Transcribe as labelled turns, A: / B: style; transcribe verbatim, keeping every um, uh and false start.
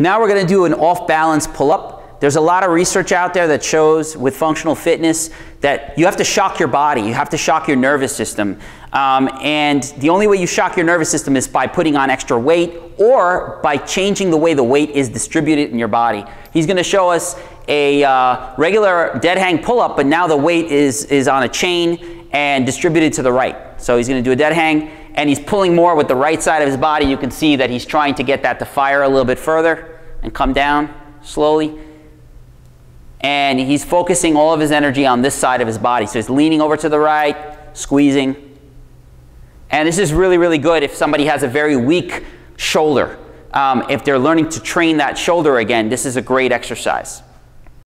A: Now we're going to do an off-balance pull-up. There's a lot of research out there that shows with functional fitness that you have to shock your body, you have to shock your nervous system. Um, and the only way you shock your nervous system is by putting on extra weight or by changing the way the weight is distributed in your body. He's going to show us a uh, regular dead hang pull-up, but now the weight is, is on a chain and distributed to the right. So he's going to do a dead hang, and he's pulling more with the right side of his body. You can see that he's trying to get that to fire a little bit further and come down slowly. And he's focusing all of his energy on this side of his body. So he's leaning over to the right, squeezing. And this is really, really good if somebody has a very weak shoulder. Um, if they're learning to train that shoulder again, this is a great exercise.